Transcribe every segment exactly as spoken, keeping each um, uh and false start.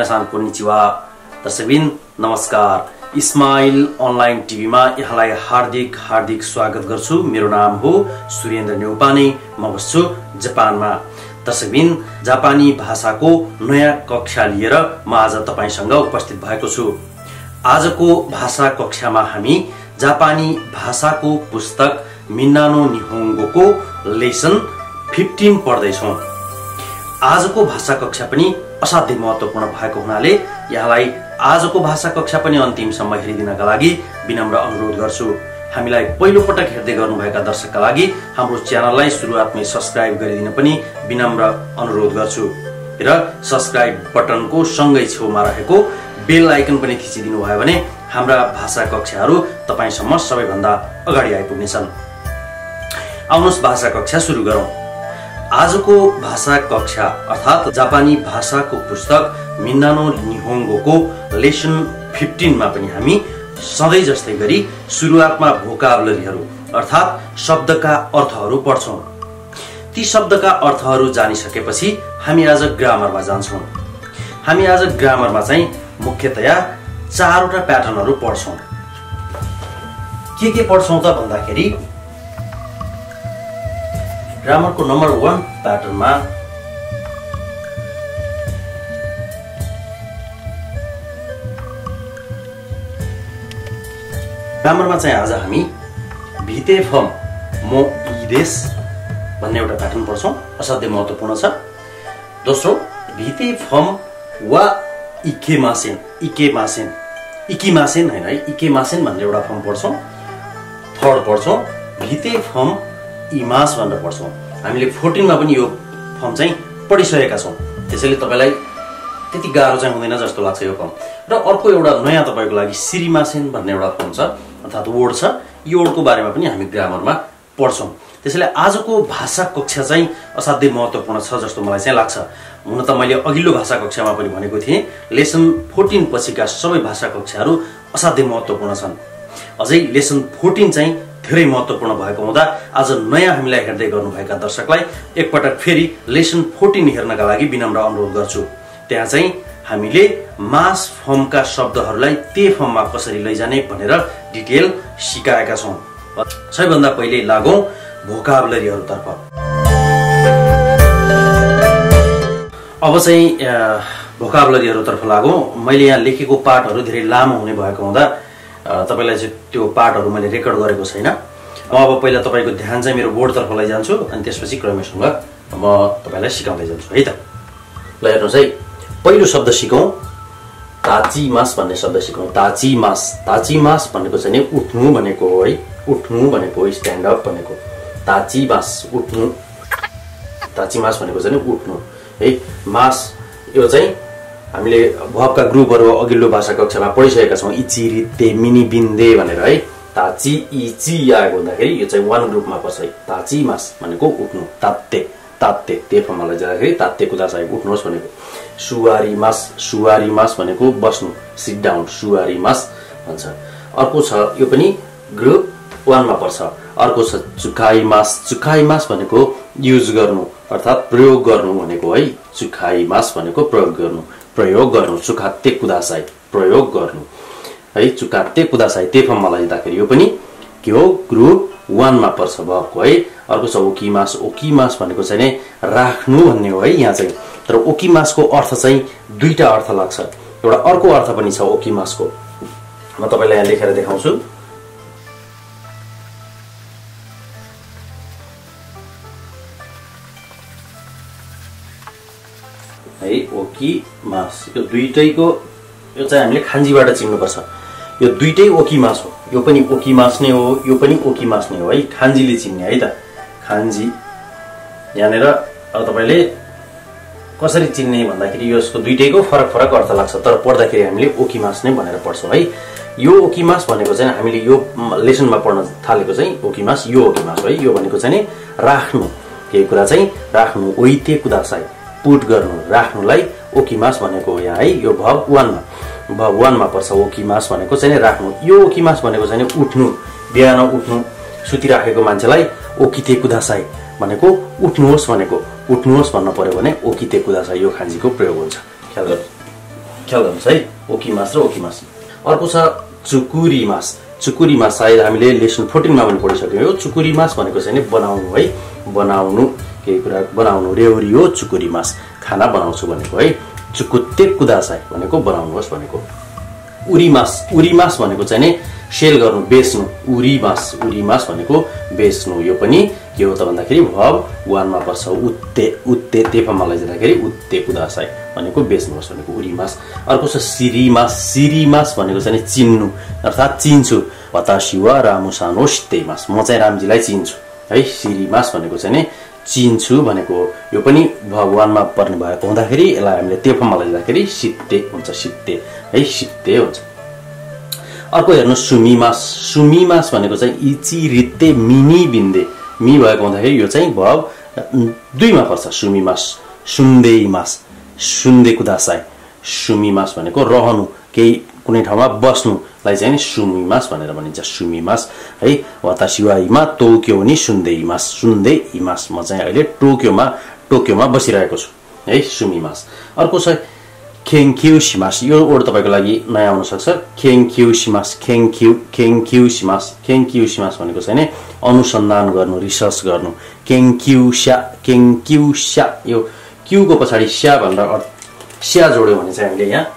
मिनासान konnichiwa दर्शकबिन नमस्कार। Ismail online टिभीमा यहाँलाई हार्दिक हार्दिक स्वागत गर्छु। मेरो नाम हो सुरेन्द्र न्यौपाने, म बस्छु जापानमा। दर्शकबिन जापानी भाषाको नयाँ कक्षा लिएर म आज तपाईसँग उपस्थित भएको छु। आजको भाषा कक्षामा हामी जापानी भाषाको पुस्तक मिन्नानो निहोङ्गोको लेसन फिफ्टीन पढ्दैछौँ। आजको भाषा कक्षा पनि असाध्यै महत्त्वपूर्ण भएको हुनाले यहाँलाई आजको भाषा कक्षा पनि अन्तिमसम्म हेरिदिनका लागि विनम्र अनुरोध गर्छु। हामीलाई पहिलो पटक हेर्दै गर्नुभएका दर्शकका लागि हाम्रो च्यानललाई सुरुवातमै सब्स्क्राइब गरिदिन पनि विनम्र अनुरोध गर्छु र सब्स्क्राइब बटनको सँगै छेउमा रहेको बेल आइकन पनि थिचिदिनु भयो भने हाम्रा भाषा कक्षाहरू तपाईसम्म सबैभन्दा अगाडि आइपुग्नेछन्। आउनुहोस् भाषा कक्षा सुरु गरौँ। आजको भाषा कक्षा अर्थात् जापानी भाषाको पुस्तक मिन्नानो निहोङ्गोको लेसन फिफ्टीन मा पनि हामी सधैँ जस्तै गरी सुरुवातमा भोकाबुलरीहरू अर्थात् शब्दका अर्थहरू पढ्छौँ। ती शब्दका अर्थहरू जानिसकेपछि हामी आज ग्रामरमा जान्छौँ। हामी आज ग्रामरमा चाहिँ मुख्यतया चारवटा प्याटर्नहरू पढ्छौँ। के के पढ्छौँ त भन्दाखेरि ग्रामरको नम्बर वन प्याटर्नमा ग्रामरमा चाहिँ आज हामी भिते फम मो इदेश भन्ने एउटा प्याटर्न पढ्छौँ। असाध्यै महत्त्वपूर्ण छ। दोस्रो भिते फम वा इकेमासेन इकेमासेन इकिमासेन हैन है इकेमासेन भन्ने एउटा फर्म पढ्छौँ। थर्ड पढ्छौँ भिते फम इमास भनेर पढ्छौँ। हामीले फोर्टीन मा पनि यो फर्म चाहिँ पढिसकेका छौँ, त्यसैले तपाईलाई त्यति गाह्रो चाहिँ हुँदैन जस्तो लाग्छ यो फर्म। र अर्को एउटा नयाँ तपाईको लागि सिरिमासेन भन्ने एउटा फर्म छ अर्थात् वर्ड छ। यो वर्डको बारेमा पनि हामी ग्रामरमा पढ्छौँ। त्यसैले आजको भाषा कक्षा चाहिँ असाध्यै महत्त्वपूर्ण छ जस्तो मलाई चाहिँ लाग्छ। हुन त मैले अघिल्लो भाषा कक्षामा पनि भनेको थिएँ लेसन फोर्टीन पछिका सबै भाषा कक्षाहरू असाध्यै महत्त्वपूर्ण छन्। अझै लेसन फोर्टीन चाहिँ धेरै महत्त्वपूर्ण भएको हुँदा आज नयाँ हामीलाई हेर्दै गर्नुभएका दर्शकलाई एकपटक फेरि लेसन फोर्टीन हेर्नका लागि विनम्र अनुरोध गर्छु। त्यहाँ चाहिँ हामीले मास फर्मका शब्दहरूलाई ते फर्ममा कसरी लैजाने भनेर डिटेल सिकाएका छौँ। सबैभन्दा पहिले लागौँ भोकाबुलरीहरूतर्फ। अब चाहिँ भोकाबुलरीहरूतर्फ लागौँ। मैले यहाँ लेखेको पाठहरू धेरै लामो हुने भएको हुँदा तपाईलाई चाहिँ त्यो पाठहरू मैले रेकर्ड गरेको छैन। म अब पहिला तपाईँको ध्यान चाहिँ मेरो बोर्डतर्फ लैजान्छु अनि त्यसपछि क्रमसँग म तपाईँलाई सिकाउँदै जान्छु है त। ल हेर्नुहोस् है, पहिलो शब्द सिकौँ ताचिमास भन्ने शब्द सिकौँ। ताचिमास ताचिमास भनेको चाहिँ नि उठ्नु भनेको हो है। उठ्नु भनेको हो, स्ट्यान्ड अप भनेको। ताचिमास उठ्नु, ताचिमास भनेको चाहिँ नि उठ्नु है। मास यो चाहिँ हामीले भवका ग्रुपहरू अघिल्लो भाषा कक्षामा पढिसकेका छौँ। इची रित्ते मिनी बिन्दे भनेर है। ताची इची आएको हुँदाखेरि यो चाहिँ वान ग्रुपमा पर्छ है। ताची मास भनेको उठ्नु। तात्ते तात्ते ते फर्मलाई जाँदाखेरि तात्ते कुदा चाहिँ उठ्नुहोस् भनेको। सुवारी मास सुवारी मास भनेको बस्नु, सिट डाउन, सुवारी मास भन्छ। अर्को छ यो पनि ग्रुप वानमा पर्छ। अर्को छ चुखाई मास चुखाई मास भनेको युज गर्नु अर्थात् प्रयोग गर्नु भनेको है। चुखाई मास भनेको प्रयोग गर्नु प्रयोग गर्नु। चुखाते कुदासाई प्रयोग गर्नु है। चुखाते कुदासाई ते फर्ममा लैजाँदाखेरि यो पनि के हो ग्रुप वानमा पर्छ भको है। अर्को छ ओकिमास ओकिमास भनेको चाहिँ नि राख्नु भन्ने हो है यहाँ चाहिँ। तर ओकिमासको अर्थ चाहिँ दुईटा अर्थ लाग्छ। एउटा अर्को अर्थ पनि छ ओकिमासको, म तपाईँलाई यहाँ लेखेर देखाउँछु है। ओकिमास यो दुईटैको यो चाहिँ हामीले खान्जीबाट चिन्नुपर्छ। यो दुईटै ओकिमास हो। यो पनि ओकिमास नै हो, यो पनि ओकिमास नै हो है। खान्जीले चिन्ने है त। खान्जी यहाँनिर अब तपाईँले कसरी चिन्ने भन्दाखेरि यसको दुईटैको फरक फरक अर्थ लाग्छ, तर पढ्दाखेरि हामीले ओकिमास नै भनेर पढ्छौँ है। यो ओकिमास भनेको चाहिँ हामीले यो लेसनमा पढ्न थालेको चाहिँ ओकिमास यो ओकिमास है। यो भनेको चाहिँ नि राख्नु, केही कुरा चाहिँ राख्नु। ओइते कुदासाई पुट गर्नु, राख्नुलाई ओकिमास भनेको हो यहाँ है। यो भव वानमा भव वानमा पर्छ। ओकिमास भनेको चाहिँ नि राख्नु। यो ओकिमास भनेको चाहिँ नि उठ्नु, बिहान उठ्नु। सुतिराखेको मान्छेलाई ओकिते कुदासाई भनेको उठ्नुहोस् भनेको। उठ्नुहोस् भन्न पर्यो भने ओकिते कुदासाई यो खान्जीको प्रयोग हुन्छ। ख्याल गर्नु। ख्याल गर्नुहोस् है, ओकिमास र ओकिमास। अर्को छ चुकुरी मास। चुकुरी मास सायद हामीले लेसन फोर्टिनमा पनि पढिसक्यौँ। यो चुकुरी मास भनेको चाहिँ नि बनाउनु है, बनाउनु केही कुरा बनाउनु, रेउरी हो चुकुरी मास। खाना बनाउँछु भनेको है। चुकुत्ते कुदासाई भनेको बनाउनुहोस् भनेको। उरी मास, उरी मास भनेको चाहिँ नि सेल गर्नु, बेच्नु। उरी मास, उरी मास भनेको बेच्नु। यो पनि के हो त भन्दाखेरि भब वानमा पर्छ। उत्ते, उत्ते तेफामालाई जाँदाखेरि उत्ते कुदासाई भनेको बेच्नुहोस् भनेको उरी मास। अर्को छ सिरी मास। सिरी मास भनेको चाहिँ चिन्नु अर्थात् चिन्छु। वतासी वा रामुसानो शितेमास, म चाहिँ रामजीलाई चिन्छु है। सिरी मास भनेको चाहिँ नि चिन्छु भनेको। यो पनि भगवानमा पर्ने भएको हुँदाखेरि यसलाई हामीले तेफामालाई जाँदाखेरि सित्ते हुन्छ, सित्ते है, सित्ते हुन्छ। अर्को हेर्नुहोस् सुमी मास। सुमी मास भनेको चाहिँ इची रित्ते मिनी बिन्दे, मी भएको हुँदाखेरि यो चाहिँ भव दुईमा पर्छ। सुमी मास, सुन्दे मास, सुन्दे कुदासाई। सुमी मास भनेको रहनु, केही कुनै ठाउँमा बस्नुलाई चाहिँ सुमी मास भनेर भनिन्छ, सुमी मास है। वतासी वा हिमा टोकियो नि सुन्दे मास, सुन्दे मास, म चाहिँ अहिले टोकियोमा टोकियोमा बसिरहेको छु है, सुमी मास। अर्को छ खेङक्यु सिमास। यो वर्ड तपाईँको लागि नयाँ आउन सक्छ। खेङक्यु सिमास, खेङक्यु खेङक्यु सिमास। खेङक्यु सिमास भनेको चाहिँ नि अनुसन्धान गर्नु, रिसर्च गर्नु। खेङक्यु स्या, खेङक्यु स्या, यो क्युको पछाडि स्या भनेर स्या जोड्यो भने चाहिँ हामीले यहाँ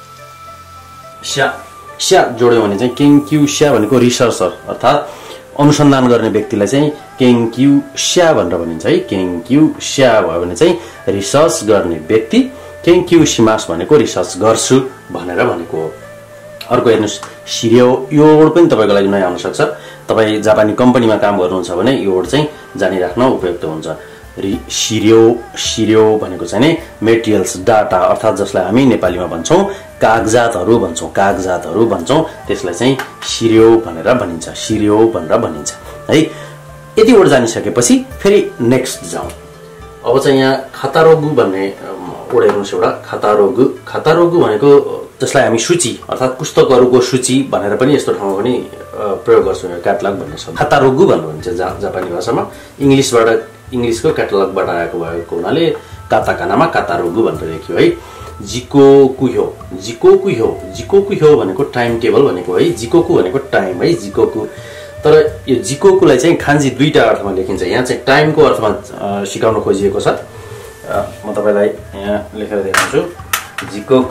स्या स्या जोड्यो भने चाहिँ खेङक्यु स्या भनेको रिसर्चर अर्थात् अनुसन्धान गर्ने व्यक्तिलाई चाहिँ खेङक्यु स्या भनेर भनिन्छ है। खेङक्यु स्या भयो भने चाहिँ रिसर्च गर्ने व्यक्ति, खेङक्यु सिमास भनेको रिसर्च गर्छु भनेर भनेको हो। अर्को हेर्नुहोस् सिरियो। यो वर्ड पनि तपाईँको लागि नयाँ आउन सक्छ। तपाईँ जापानी कम्पनीमा काम गर्नुहुन्छ भने यो वर्ड चाहिँ जानिराख्न उपयुक्त हुन्छ। रि सिरियो, सिरियो भनेको चाहिँ नि मेटेरियल्स, डाटा अर्थात् जसलाई हामी नेपालीमा भन्छौँ कागजातहरू भन्छौँ, कागजातहरू भन्छौँ, त्यसलाई चाहिँ सिरियो भनेर भनिन्छ, सिरियो भनेर भनिन्छ है। यति वर्ड जानिसकेपछि फेरि नेक्स्ट जाउँ। अब चाहिँ यहाँ खतारोगु भन्ने वर्ड हेर्नुहोस् एउटा, खतारोगु। खतारोगु भनेको जसलाई हामी सूची अर्थात् पुस्तकहरूको सूची भनेर पनि यस्तो ठाउँमा पनि प्रयोग गर्छौँ। क्याटलग भन्ने शब्द खतारोगु भनेर भनिन्छ जापानी भाषामा। इङ्ग्लिसबाट, इङ्ग्लिसको क्याटलगबाट आएको भएको हुनाले काताकानामा कातारोगु भनेर लेख्यो है। जिकोकुह्यो, जिकोकुह्यो, जिकोकुह्यो भनेको टाइम टेबल भनेको है। जिकोकु भनेको टाइम है, जिकोकु। तर यो जिकोकुलाई चाहिँ खान्जी दुईटा अर्थमा लेखिन्छ। यहाँ चाहिँ टाइमको अर्थमा सिकाउन खोजिएको छ। म तपाईँलाई यहाँ लेखेर देखाउँछु। जिकोक,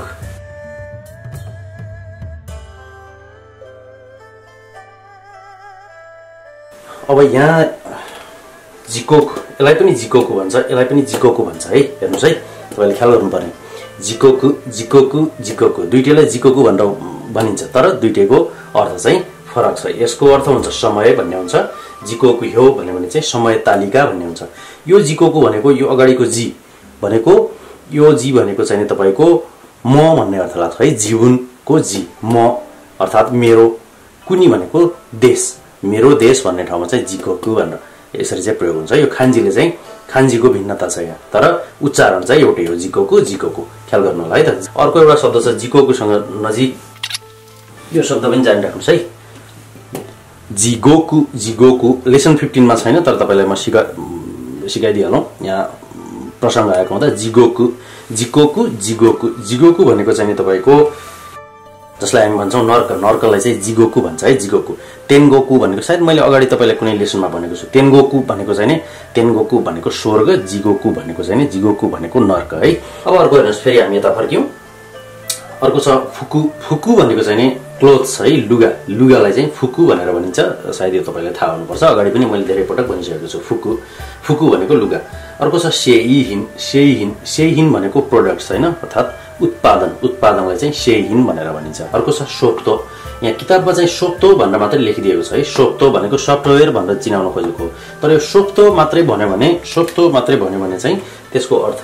अब यहाँ जिकोक, यसलाई पनि जिकोकु भन्छ, यसलाई पनि जिकोकु भन्छ है। हेर्नुहोस् है, तपाईँले ख्याल गर्नुपर्ने। जिकोकु, जिकोकु, जिकोकु, दुईटैलाई जिकोकु भनेर भनिन्छ, तर दुईटैको अर्थ चाहिँ फरक छ। यसको अर्थ हुन्छ समय भन्ने हुन्छ, जिकोकु ह्यो भन्यो भने चाहिँ समय तालिका भन्ने हुन्छ। यो जिकोकु भनेको यो अगाडिको जी भनेको, यो जी भनेको चाहिँ तपाईँको म भन्ने अर्थ लाग्छ है। जीवनको जी, म अर्थात् मेरो। कुनी भनेको देश, मेरो देश भन्ने ठाउँमा चाहिँ जिकोकु भनेर यसरी चाहिँ प्रयोग हुन्छ। यो खान्जीले चाहिँ, खान्जीको भिन्नता छ यहाँ, तर उच्चारण चाहिँ एउटै हो, जिकोकु, जिकोकु। ख्याल गर्नु होला है त। अर्को एउटा शब्द छ जिकोकुसँग नजिक, यो शब्द पनि जानिराख्नुहोस् है। जिगोकु, जिगोकु लेसन फिफ्टिनमा छैन, तर तपाईँलाई म सिका सिकाइदिइहालौँ। यहाँ प्रसङ्ग आएको हुँदा जिगोकु, जिकोकु, जिगोकु। जिगोकु भनेको चाहिँ तपाईँको जसलाई हामी भन्छौँ नर्क, नर्कलाई चाहिँ जिगोकु भन्छ है, जिगोकु। तेनगोकु भनेको सायद मैले अगाडि तपाईँलाई कुनै लेसनमा भनेको छु। तेनगोकु भनेको चाहिँ नि, तेनगोकु भनेको स्वर्ग, जिगोकु भनेको चाहिँ नि, जिगोकु भनेको नर्क है। अब अर्को हेर्नुहोस्, फेरि हामी यता फर्क्यौँ। अर्को छ फुकु। फुकु भनेको चाहिँ नि क्लोथ्स है, लुगा। लुगालाई चाहिँ फुकु भनेर भनिन्छ, सायद यो तपाईँलाई थाहा हुनुपर्छ। अगाडि पनि मैले धेरै पटक भनिसकेको छु फुकु, फुकु भनेको लुगा। अर्को छ सेइहिन। सेइहिन, सेइहिन भनेको प्रोडक्ट्स होइन, अर्थात् उत्पादन। उत्पादनलाई चाहिँ सेइहिन भनेर भनिन्छ। अर्को छ सोप्तो। यहाँ किताबमा चाहिँ सोप्तो भनेर मात्रै लेखिदिएको छ है। सोप्तो भनेको सफ्टवेयर भनेर चिनाउन खोजेको, तर यो सोप्तो मात्रै भन्यो भने, सोप्तो मात्रै भन्यो भने चाहिँ त्यसको अर्थ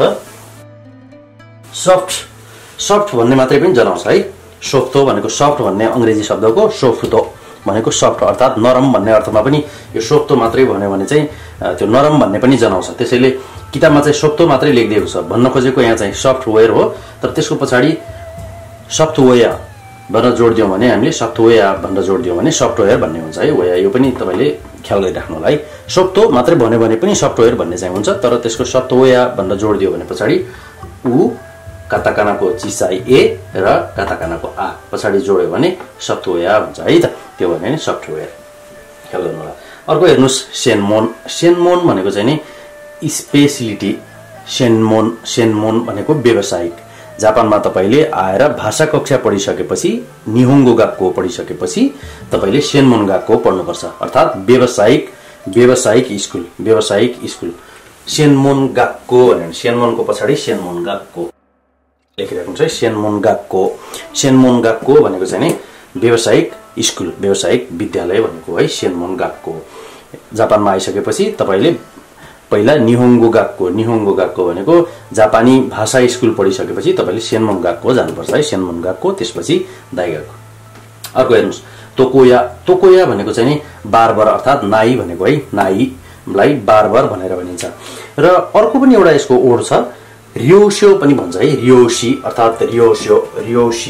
सफ्ट, सफ्ट भन्ने मात्रै पनि जनाउँछ है। सोफ्तो भनेको सफ्ट भन्ने अङ्ग्रेजी शब्दको सोफ्तो भनेको सफ्ट अर्थात् नरम भन्ने अर्थमा पनि यो सोफ्तो मात्रै भन्यो भने चाहिँ त्यो नरम भन्ने पनि जनाउँछ। त्यसैले किताबमा चाहिँ सोफ्तो मात्रै लेखिदिएको छ। भन्न खोजेको यहाँ चाहिँ सफ्टवेयर हो, तर त्यसको पछाडि सफ्टवेयर भनेर जोड दियौँ भने, हामीले सफ्टवेयर भनेर जोड दियौँ भने सफ्टवेयर भन्ने हुन्छ है। वेयर, यो पनि तपाईँले ख्याल गरिराख्नु होला है। सोफ्तो मात्रै भन्यो भने पनि सफ्टवेयर भन्ने चाहिँ हुन्छ, तर त्यसको सफ्टवेयर भनेर जोड दियो भने पछाडि ऊ काताकानाको चिसाई ए र काताकानाको आ पछाडि जोड्यो भने सफ्टवेयर हुन्छ है त। त्यो भने नि सफ्टवेयर ख्याल गर्नु होला। अर्को हेर्नुहोस् सेनमोन। सेनमोन भनेको चाहिँ नि स्पेसिलिटी। सेनमोन सेनमोन भनेको व्यावसायिक। जापानमा तपाईले आएर भाषा कक्षा पढिसकेपछि निहोङ्गो गाक्को पढिसकेपछि तपाईले सेनमोन गाक्को पढ्नुपर्छ, अर्थात् व्यावसायिक व्यावसायिक स्कुल व्यावसायिक स्कुल सेनमोन गाक्को भने सेनमोनको पछाडि सेनमोन गाक्को लेखिराख्नु छ। सेनमोन गाक्को सेनमोन गाक्को भनेको चाहिँ नि व्यावसायिक स्कुल व्यावसायिक विद्यालय भनेको है सेनमोन गाक्को। जापानमा आइसकेपछि तपाईले पहिला निहोङ्गो गाक्को निहोङ्गो गाक्को भनेको जापानी भाषा स्कुल पढिसकेपछि तपाईले सेनमोन गाक्को जानुपर्छ है सेनमोन गाक्को, त्यसपछि दाइगाक्को। अर्को हेर्नुस् तोकोया। तोकोया भनेको चाहिँ नि बार्बर अर्थात् नाई भनेको है, नाईलाई बार्बर भनेर भनिन्छ। र अर्को पनि एउटा यसको ओड छ रियोस्यो पनि भन्छ है, रियोसी अर्थात् रियोस्यो रियोसी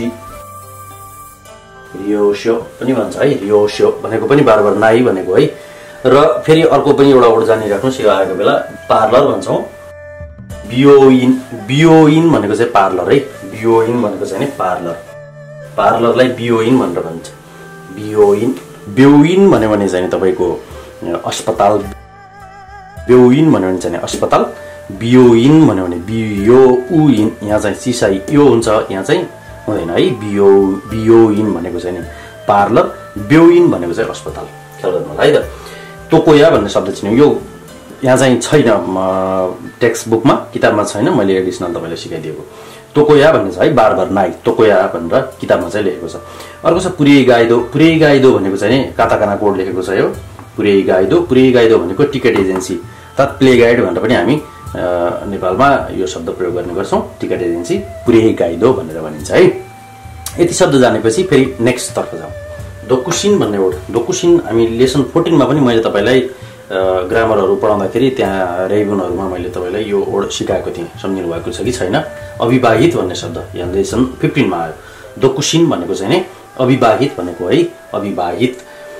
रियोस्यो पनि भन्छ है, रियोस्यो भनेको पनि बार्बर नाई भनेको है। र फेरि अर्को पनि एउटा ओड जानिराख्नुहोस् यो आएको बेला पार्लर भन्छौँ। बियोइन बियोइन भनेको चाहिँ पार्लर है, बियोइन भनेको चाहिँ नि पार्लर पार्लरलाई बियोइन भनेर भन्छ। बियोइन बेउइन भन्यो भने चाहिँ तपाईको अस्पताल बेउइन भन्यो भने चाहिँ अस्पताल। बियोइन भन्यो भने बियोउइन यहाँ चाहिँ चिसाई यो हुन्छ, यहाँ चाहिँ हुँदैन है। बियो बियोइन भनेको चाहिँ नि पार्लर, बेउइन भनेको चाहिँ अस्पताल ख्याल गर्नु होला है त। तोकोया भन्ने शब्द चिन्यो यो यहाँ चाहिँ छैन टेक्स्ट बुकमा किताबमा छैन, मैले एडिसनल तपाईलाई सिकाइदिएको। तोकोया भन्ने छ है बार्बर नाई तोकोया भनेर किताबमा चाहिँ लेखेको छ। अर्को छ पुरै गाइदो। पुरै गाइदो भनेको चाहिँ नि काताकाना कोड लेखेको छ यो पुरै गाइदो। पुरै गाइदो भनेको टिकट एजेन्सी अर्थात् प्ले गाइड भनेर पनि हामी नेपालमा यो शब्द प्रयोग गर्ने गर्छौँ। टिकट एजेन्सी पुरै गाइदो भनेर भनिन्छ है। यति शब्द जानेपछि फेरि नेक्स्ट तर्फ जाउँ। दोकुसिन भन्ने वर्ड। दोकुसिन हामी लेसन फोर्टिनमा पनि मैले तपाईलाई ग्रामरहरू पढाउँदाखेरि त्यहाँ रेबुनहरूमा मैले तपाईलाई यो वर्ड सिकाएको थिएँ, सम्झिनु भएको छ कि छैन। अविवाहित भन्ने शब्द यहाँ लेसन फिफ्टिनमा आयो। दोकुसिन भनेको चाहिँ नि अविवाहित भनेको है, अविवाहित।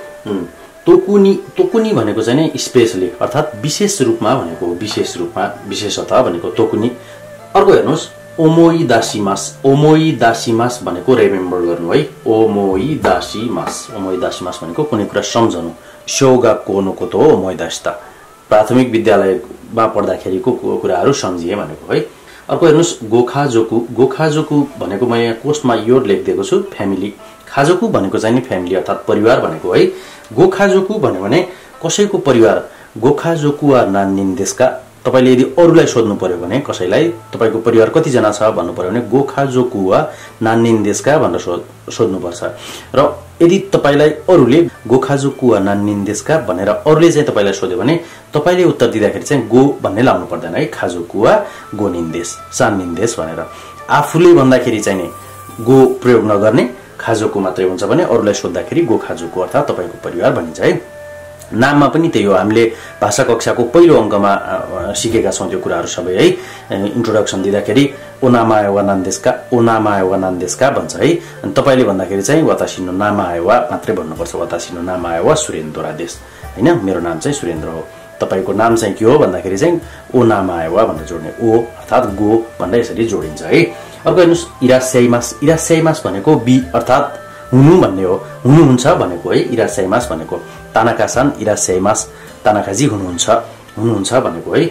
तोकुनी तोकुनी भनेको चाहिँ नि स्पेसली अर्थात् विशेष रूपमा भनेको, विशेष रूपमा विशेषतः भनेको तोकुनी। अर्को हेर्नुहोस् ओमोई दासीमास। ओमोई दासीमास भनेको रिमेम्बर गर्नु है, ओमोई दासीमास। ओमोई दासीमास भनेको कुनै कुरा सम्झनु। शोगा कोनुको तो ओमोई दास्ता प्राथमिक विद्यालयमा पढ्दाखेरिको कुराहरू सम्झिए भनेको है। अर्को हेर्नुहोस् गोखाजोकु। गोखाजोकु भनेको म यहाँ कोष्टमा यो लेखिदिएको छु फ्यामिली। खाजोकु भनेको चाहिँ नि फ्यामिली अर्थात् परिवार भनेको है। गोखाजोकु भन्यो भने कसैको परिवार। गोखाजोकु वा नान्निन देशका तपाईले यदि अरूलाई सोध्नु पर्यो भने कसैलाई तपाईको परिवार कतिजना छ भन्नु पर्यो भने गोखाजोकु वा नान्निन देशका भनेर सोध्नुपर्छ। र यदि तपाईलाई अरूले गोखाजोकु वा नान्निन देशका भनेर अरूले चाहिँ तपाईलाई सोध्यो भने तपाईले उत्तर दिँदाखेरि चाहिँ गो भन्ने लाउनु पर्दैन है, खाजोकु वा गोनिन देश सान्निन देश भनेर। आफूले भन्दाखेरि चाहिँ नि गो प्रयोग नगर्ने, खाजोकु मात्रै हुन्छ भने अरूलाई सोद्धाखेरि गोखाजोकु अर्थात् तपाईको परिवार भनिन्छ है। नाममा पनि त्यही हो, हामीले भाषा कक्षाको पहिलो अङ्कमा सिकेका छौँ त्यो कुराहरू सबै है। इन्ट्रोडक्सन दिँदाखेरि ओनामाया वा नान्देशका ओनामाया वा नान्देशका भन्छ है। अनि तपाईँले भन्दाखेरि चाहिँ वातासिनो नामाया वा मात्रै भन्नुपर्छ, वातासिनो नामाया वा सुरेन्द्र देश होइन, मेरो नाम चाहिँ सुरेन्द्र हो। तपाईँको नाम चाहिँ के हो भन्दाखेरि चाहिँ ओनामाया वा भनेर जोड्ने, ओ अर्थात् गो भनेर यसरी जोडिन्छ है। अर्को हेर्नुहोस् इरास्याइमास। इरास्याइमास भनेको बी अर्थात् हुनु भन्ने हो, हुनुहुन्छ भनेको है इरास्याइमास भनेको। तानाकासान इरास्याइमास तानाकाजी हुनुहुन्छ हुनुहुन्छ भनेको है।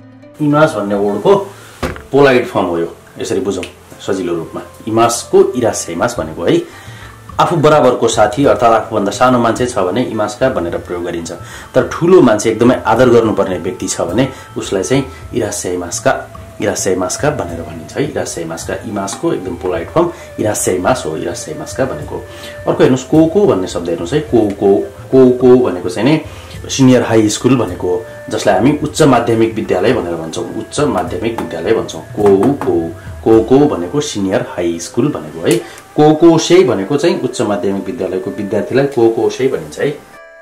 इमास भन्ने वर्डको पोलाइट फर्म हो यो, यसरी बुझौँ सजिलो रूपमा। इमासको इरास्याइमास भनेको है आफू बराबरको साथी अर्थात् आफूभन्दा सानो मान्छे छ भने इमासका भनेर प्रयोग गरिन्छ। तर ठुलो मान्छे एकदमै आदर गर्नुपर्ने व्यक्ति छ भने उसलाई चाहिँ इरास्याइमासका इरास्याइमासका भनेर भनिन्छ है। इरास्याइमासका इमासको एकदम पोलाइट फर्म इरास्याइमास हो, इरास्याइमासका भनेको। अर्को हेर्नुहोस् कोको भन्ने शब्द हेर्नुहोस् है। कोको कोको भनेको चाहिँ नि सिनियर हाई स्कुल भनेको हो, जसलाई हामी उच्च माध्यमिक विद्यालय भनेर भन्छौँ, उच्च माध्यमिक विद्यालय भन्छौँ। कोको कोको भनेको सिनियर हाई स्कुल भनेको है। कोकोसे भनेको चाहिँ उच्च माध्यमिक विद्यालयको विद्यार्थीलाई कोकोसे भनिन्छ है,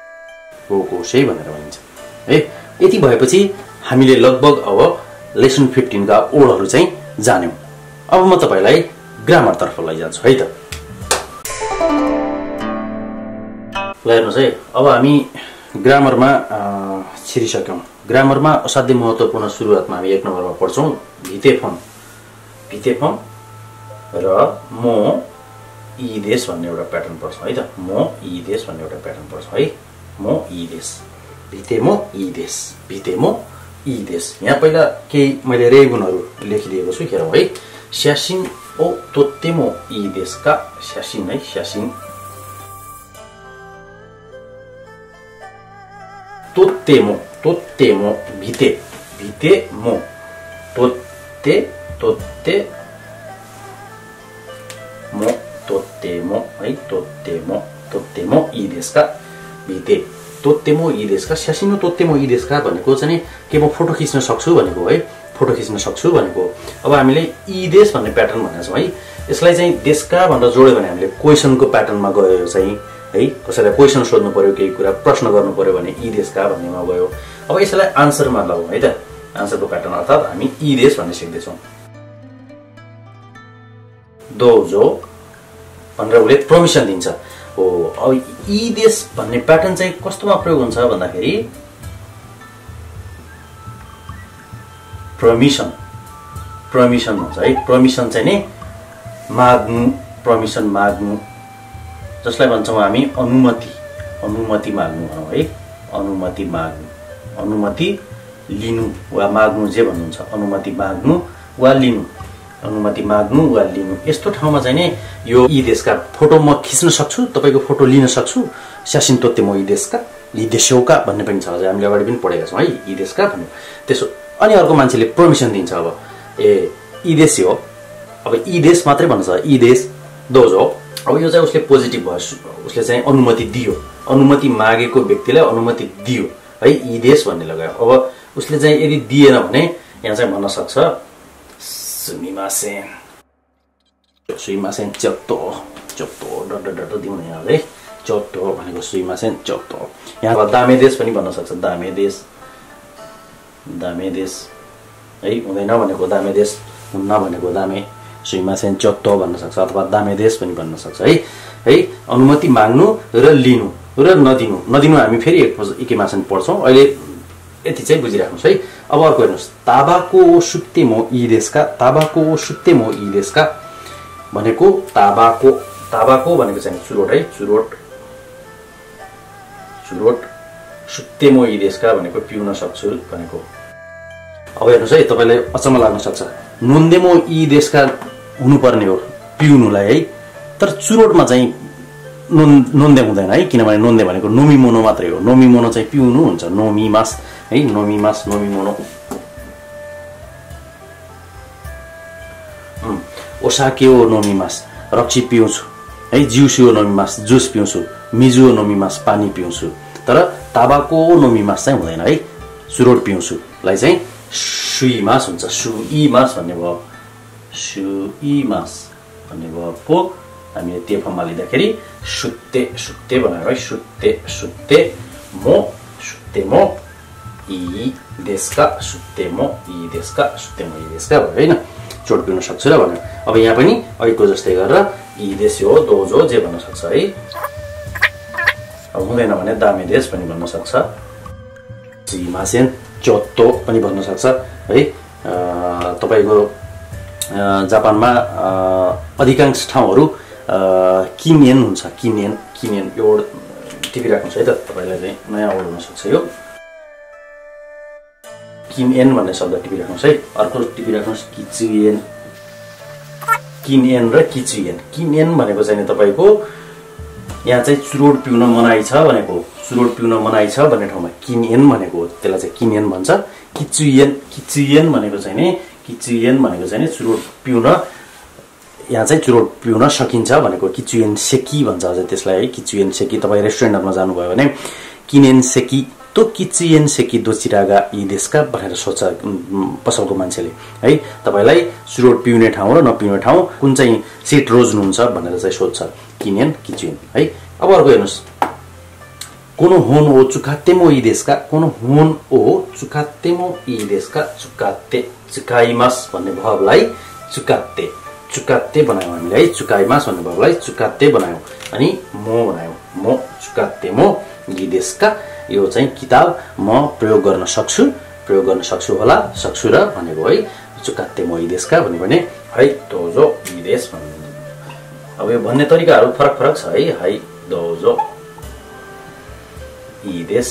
कोकोसे भनेर भनिन्छ है। यति भएपछि हामीले लगभग अब लेसन फिफ्टिन का ओडहरू चाहिँ जान्यौं। अब म तपाईलाई ग्रामर तर्फ लैजान्छु है त। ल हेर्नुहोस् है, अब हामी ग्रामरमा छिरिसक्यौं। ग्रामरमा असाध्यै महत्त्वपूर्ण सुरुवातमा हामी एक नम्बरमा पढ्छौं भिते फर्म। भिते फर्म र मो इ देश भन्ने एउटा प्याटर्न पर्छ है त मो इ देश भन्ने एउटा प्याटर्न पर्छ है मो इ देश भितेमो इ देश भितेमो इ देश यहाँ पहिला केही मैले रेगुनहरु लेखिदिएको छु हेरौँ है स्यासिन ओ तोत्तेमो इ देशका स्यासिन है स्यासिन तोत्तेमो तोत्तेमो भिते भितेमो तोत्ते तोत्ते मो तोत्तेमो है तोत्तेमो तोत्तेमो इ देशका भिते तोत्तेमो इ देशका स्यासिनो तोत्तेमो इ देशका भनेको चाहिँ के म फोटो खिच्न सक्छु भनेको है फोटो खिच्न सक्छु भनेको अब हामीले इ देश भन्ने प्याटर्न भनेको छौं है यसलाई चाहिँ देशका भनेर जोड्यो भने हामीले क्वेशनको प्याटर्नमा गयो चाहिँ है कसैलाई क्वेशन सोध्नु पर्यो केही कुरा प्रश्न गर्नु पर्यो भने इ देशका भन्नेमा गयो अब यसलाई आन्सरमा लगाउँ है त आन्सरको प्याटर्न अर्थात हामी इ देश भन्ने सिक्दै छौं दोजो भनेर उले परमिसन दिन्छ हो अब इ देश भन्ने प्याटर्न चाहिँ कस्तोमा प्रयोग हुन्छ भन्दाखेरि परमिसन परमिसन भन्छ है परमिसन चाहिँ नि माग्नु परमिसन माग्नु जसलाई भन्छौं हामी अनुमति अनुमति माग्नु है अनुमति माग्नु अनुमति लिनु वा माग्नु जे भन्नुहुन्छ अनुमति माग्नु वा लिनु अनुमति माग्नु वा लिनु यस्तो ठाउँमा चाहिँ नि यो इ देशका फोटो म खिच्न सक्छु तपाईको फोटो लिन सक्छु स्यासिन तोत्तेमो इ देशका इ देशौका भन्ने पनि छ हामीले अगाडि पनि पढेका छौं है इ देशका भन्ने त्यसो अनि अर्को मान्छेले परमिसन दिन्छ अब ए इ देश हो अब इ देश मात्रै भन्छ इ देश दोजो अब यो चाहिँ उसले पोजिटिभ भयो उसले चाहिँ अनुमति दियो अनुमति मागेको व्यक्तिलाई अनुमति दियो है इ देश भन्ने लगायो अब उसले चाहिँ यदि दिएन भने यहाँ चाहिँ भन्न सक्छ सुमिमासेन सुमिमासेन चोत्तो चोत्तो डट डट दिउँ यहाँ है चोत्तो भनेको सुमिमासेन चोत्तो यहाँ दामे देश पनि भन्न सक्छ दामे देश दामे देश है हुँदैन भनेको दामे देश हुन्न भनेको दामे सुमिमासेन चोत्तो भन्न सक्छ अथवा दामे देश पनि भन्न सक्छ है है अनुमति माग्नु र लिनु र नदिनु नदिनु हामी फेरि इकेमासन पढ्छौं अहिले यति चाहिँ बुझिराख्नुस् है अब अर्को हेर्नुस् ताबाको सुत्तेमो इ देशका ताबाको सुत्तेमो इ देशका भनेको ताबाको ताबाको भनेको चाहिँ चुरोट है चुरोट चुरोट सुत्तेमो इ देशका भनेको पिउन सक्छु भनेको अब हेर्नुस् है तपाईलाई अचम्म लाग्न सक्छ नोन्देमो इ देशका हुनुपर्ने हो पिउनुलाई है तर चुरोटमा चाहिँ नोन नोन्दे हुँदैन है किनभने नोन्दे भनेको नोमी मोनो मात्रै हो नोमी मोनो चाहिँ पिउनु हुन्छ नोमी मास है नोमी मास नोमी मोनो ओसाकेओ नोमी मास रक्सी पिउँछु है जिउसिओ नोमी मास जुस पिउँछु मिजुओ नोमी मास पानी पिउँछु तर ताबाको नोमी मास चाहिँ हुँदैन है चुरोट पिउँछु लाई चाहिँ सुई मास हुन्छ सुई मास भन्ने भयो सुई मास भन्ने भएकोको हामीले त्यो फर्ममा लिँदाखेरि सुत्ते सुत्ते बनायो है सुत्ते सुत्ते मो सुत्ते मो इ देशका सुत्ते मो इ देशका सुत्ते मो इ देशका भयो हैन चोट पिउन सक्छु र भन्यो अब यहाँ पनि अहिलेको जस्तै गरेर इ देश हो दोजो जे भन्न सक्छ है अब हुँदैन भने दामे देश पनि भन्न सक्छ सिमासेन चोत्तो पनि भन्न सक्छ है तपाईको जापानमा अधिकांश ठाउँहरु किनेन हुन्छ किनेन किनेन यो टिपी राख्नुस् है त तपाईलाई चाहिँ नयाँ वर्ड हुन सक्छ यो किनेन भन्ने शब्द टिपी राख्नुस् है अर्को टिपी राख्नुस् किचुएन किनेन र किचुएन किनेन भनेको चाहिँ तपाईको यहाँ चाहिँ चुरोट पिउन मनाइ छ भनेको चुरोट पिउन मनाइ छ भन्ने ठाउँमा किनेन भनेको त्यसलाई चाहिँ किनेन भन्छ किचुएन किचुएन भनेको चाहिँ नि किचुएन भनेको चाहिँ नि चुरोट पिउन यहाँ चाहिँ चुरोट पिउन सकिन्छ भनेको किचुएन सेकी भन्छ अझ त्यसलाई है किचुएन सेकी तपाई रेस्टुरेन्टमा जानु भयो भने किनेन सेकी तो किचुएन सेकी दोचिरागा इ देशका भनेर सोच्छ पसलको मान्छेले है तपाईलाई चुरोट पिउने ठाउँ र नपिउने ठाउँ कुन चाहिँ सिट रोज्नुहुन्छ भनेर चाहिँ सोध्छ किनेन किचुएन है अब अर्को हेर्नुस् कोनो होन ओ चुकातेमो इ देशका कोनो होन ओ चुकातेमो इ देशका चुकाते चुकाइमास भन्ने भावलाई चुकाते चुकाते बनायौं हामीले है चुकाइमास भन्ने भावलाई चुकाते बनायौं अनि मो बनायौं मो चुकाते मो इ देशका यो चाहिँ किताब म प्रयोग गर्न सक्छु प्रयोग गर्न सक्छु होला सक्छु र भनेको है चुकाते मो इ देशका भन्ने भने हाई दोजो इदेस भन्नु। अब यो भन्ने तरिकाहरू फरक फरक छ है। हाई दोजो इदेस।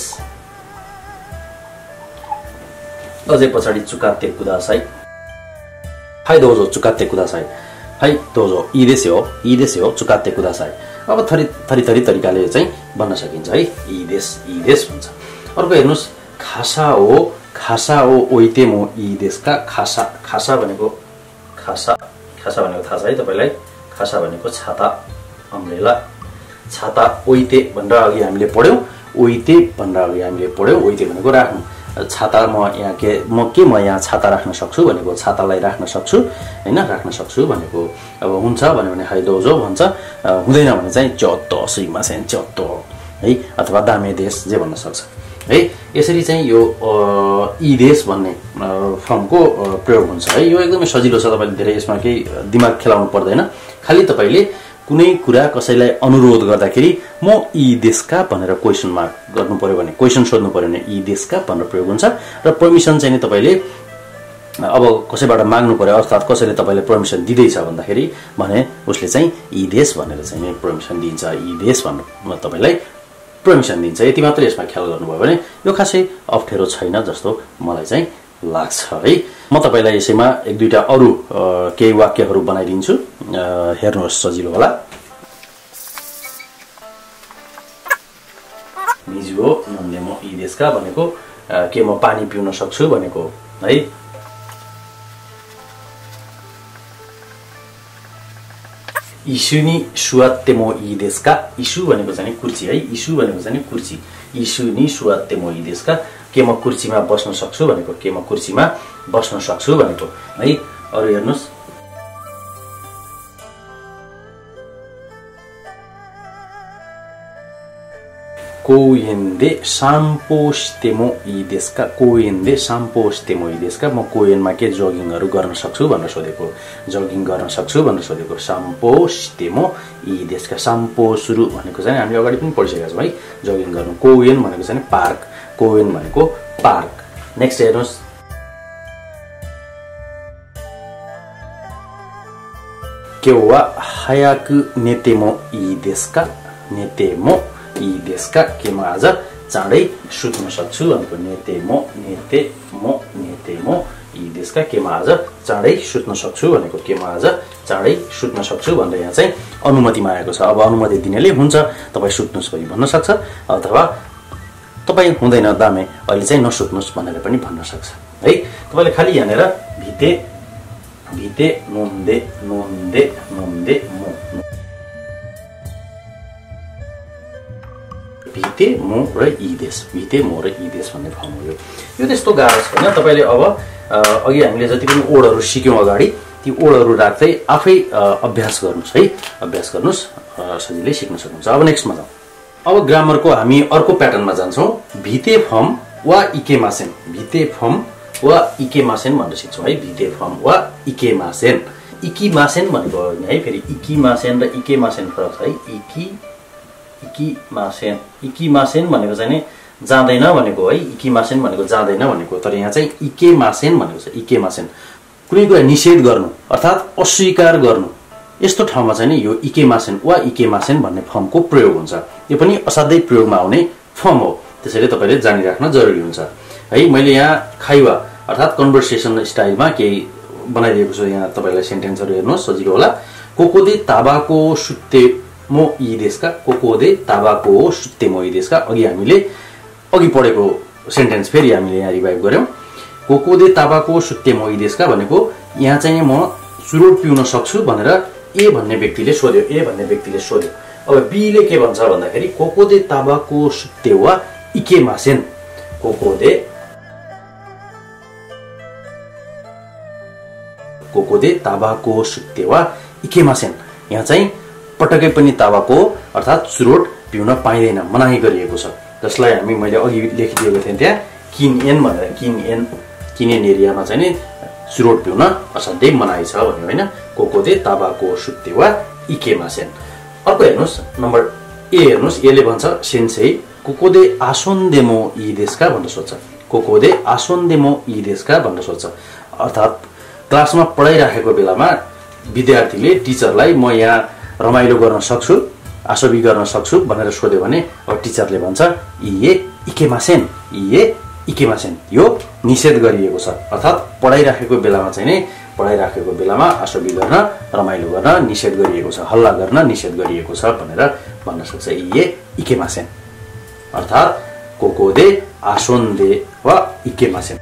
अझै पछाडि चुकाते कुदासाई। हाई दोजो चुकाते कुदासाई। हाई दोजो इदेस हो इदेस हो चुकाते कुदासाई। अब थरी थरी थरी तरिकाले चाहिँ भन्न सकिन्छ है। इदेस इदेस भन्छ। अर्को हेर्नुस् खासा हो खासा हो ओइते मो इदेसका। खासा खासा भनेको खासा खासा भनेको थाहा छ है तपाईलाई। खासा भनेको छाता अम्ब्रेला। छाता ओइते भनेर अघि हामीले पढ्यौं। ओइते भनेर अघि हामीले पढ्यौं। ओइते भनेको राख्नु। छाता म यहाँ के म के म यहाँ छाता राख्न सक्छु भनेको छातालाई राख्न सक्छु हैन राख्न सक्छु भनेको। अब हुन्छ भन्यो भने हाई दोजो भन्छ। हुँदैन भने चाहिँ चोत्तो सिमासेन चोत्तो है अथवा दामे देश जे भन्न सक्छ है। यसरी चाहिँ यो इदेश भन्ने फर्मको प्रयोग हुन्छ है। यो एकदमै सजिलो छ। तपाईले धेरै यसमा केही दिमाग खेलाउनु पर्दैन। खाली तपाईले कुनै कुरा कसैलाई अनुरोध गर्दाखेरि म इदेशका भनेर क्वेशन मार्क गर्नु पर्यो भने क्वेशन सोध्नु पर्यो भने इदेशका भनेर प्रयोग हुन्छ। र परमिसन चाहिँ नि तपाईले अब कसैबाट माग्नु पर्यो अर्थात कसैले तपाईलाई परमिसन दिदैछ भन्दाखेरि भने उसले चाहिँ इदेश भनेर चाहिँ परमिसन दिन्छ। इदेश भनेर तपाईलाई परमिसन दिन्छ। यति मात्र यसमा ख्याल गर्नुभयो भने यो खासै अप्ठ्यारो छैन जस्तो मलाई चाहिँ लाग्छ है। म तपाईलाई यसैमा एक दुईटा अरु केही वाक्यहरू बनाइदिन्छु। हेर्नुहोस् सजिलो होला। मिजुओ नन्देमो इदेसका भनेको के म पानी पिउन सक्छु भनेको है। इशुनी सुवात्तेमो इदेसका। इशु भनेको चाहिँ कुर्सी है। इशु भनेको चाहिँ कुर्सी। इशुनी सुवात्तेमो इदेसका के म कुर्सीमा बस्न सक्छु भनेको के म कुर्सीमा बस्न सक्छु भनेको है। अरु हेर्नुस् कोयेनदे साम्पो शितेमो इदेसका। कोयेनदे साम्पो शितेमो इदेसका म कोयेनमा के जगिङहरु गर्न सक्छु भनेर सोधेको। जगिङ गर्न सक्छु भनेर सोधेको। साम्पो शितेमो इदेसका। साम्पो सुरु भनेको चाहिँ हामीले अगाडि पनि पढिसकेका छौं है। जगिङ गर्नु। कोयेन भनेको चाहिँ पार्क। कोयेन भनेको पार्क। नेक्स्ट हेर्नुस् केवा हायाकु नेतेमो इदेसका। नेतेमो इदेसका के म आज चाँडै सुत्न सक्छु भनेको नेतेमो नेतेमो नेतेमो इदेसका के म आज चाँडै सुत्न सक्छु भनेको के म आज चाँडै सुत्न सक्छु भनेर यहाँ चाहिँ अनुमति मागेको छ। अब अनुमति दिनेले हुन्छ तपाई सुत्नुस् भनी भन्न सक्छ अथवा तपाई हुँदैन दामे अहिले चाहिँ नसुत्नुस् भनेर पनि भन्न सक्छ है। तपाईले खाली यहाँनेर भिते भिते नोन्दे नोन्दे नोन्दे मो भिते मो र इदेश। भिते मो र इदेश भन्ने फर्म हो। यो त्यस्तो गाह्रो छैन। तपाईले अब अघि हामीले जति पनि ओडहरु सिक्यौं अगाडि ती ओडहरु राख्दै आफै अभ्यास गर्नुस् है। अभ्यास गर्नुस् सजिलै सिक्न सक्नुहुन्छ। अब नेक्स्टमा जाउँ। अब ग्रामरको हामी अर्को प्याटर्नमा जान्छौं। भिते फर्म वा इकेमासेन। भिते फर्म वा इकेमासेन भनेर सिक्छौं है। भिते फर्म वा इकेमासेन। इकिमासेन भनेको है फेरि इकिमासेन र इकेमासेन फरक छ है। इकी इकिमासेन इकिमासेन भनेको चाहिँ नि जाँदैन भनेको है। इकिमासेन भनेको जाँदैन भनेको। तर यहाँ चाहिँ इकेमासेन भनेको छ। इकेमासेन कुनै कुरा निषेध गर्नु अर्थात अस्वीकार गर्नु यस्तो ठाउँमा चाहिँ नि यो इकेमासेन वा इकेमासेन भन्ने फर्मको प्रयोग हुन्छ। यो पनि असाध्यै प्रयोगमा आउने फर्म हो। त्यसैले तपाईले जानिराख्न जरुरी हुन्छ है। मैले यहाँ खाइवा अर्थात कन्भर्सेसन स्टाइलमा केही बनाइदिएको छु। यहाँ तपाईलाई सेन्टेन्सहरु हेर्नुहोस् सजिलो होला। कोकोदे ताबाको सुत्ते मो इदेसका। कोकोदे ताबाको सुत्ते मो इदेसका। अघि हामीले अघि पढेको सेन्टेन्स फेरि हामीले यहाँ रिभाइभ गर्यौं। कोकोदे ताबाको सुत्ते मो इदेसका भनेको यहाँ चाहिँ म चुरोट पिउन सक्छु भनेर ए भन्ने व्यक्तिले सोध्यो। ए भन्ने व्यक्तिले सोध्यो। अब बी ले के भन्छ भन्दाखेरि कोकोदे ताबाको सुत्ते वा इकेमासेन। कोकोदे कोकोदे ताबाको सुत्ते वा इकेमासेन। यहाँ चाहिँ पटकै पनि ताबाको अर्थात चुरोट पिउन पाइदैन मनाही गरिएको छ। जसलाई हामी मैले अघि लेखिदिएको थिएँ त्यहाँ किनएन भनेर। किनएन किनएन एरियामा चाहिँ नि चुरोट पिउन असाध्यै मनाही छ भन्यो हैन। कोकोदे ताबाको सुत्ते वा इकेमासेन। अर्को हेर्नुस् नम्बर ए हेर्नुस्। एले भन्छ सेन्सेई कोकोदे आसोन्देमो इदेसका भनेर सोध्छ। कोकोदे आसोन्देमो इदेसका भनेर सोध्छ। अर्थात क्लासमा पढाइराखेको बेलामा विद्यार्थीले टिचरलाई म यहाँ रमाइलो गर्न सक्छु, आशवी गर्न सक्छु भनेर सोध्यो भने अब टिचरले भन्छ इए इकेमासेन, इए इकेमासेन, यो निषेध गरिएको छ। अर्थात् पढाइराखेको बेलामा चाहिँ नै पढाइराखेको बेलामा आशवी गर्न, रमाइलो गर्न निषेध गरिएको छ, हल्ला गर्न निषेध गरिएको छ भनेर भन्न सक्छ इए इकेमासेन। अर्थात् कोकोदे आसोन्दे वा इकेमासेन,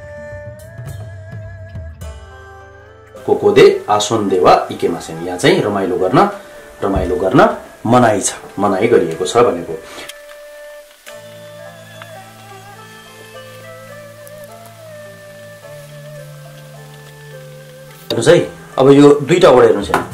कोकोदे आसोन्दे वा इकेमासेन, यहाँ चाहिँ रमाइलो गर्न रमाइलो गर्न मनाइ छ, मनाइ गरिएको छ भनेको। हेर्नुस् है, अब यो दुईटा वर्ड हेर्नुस् है,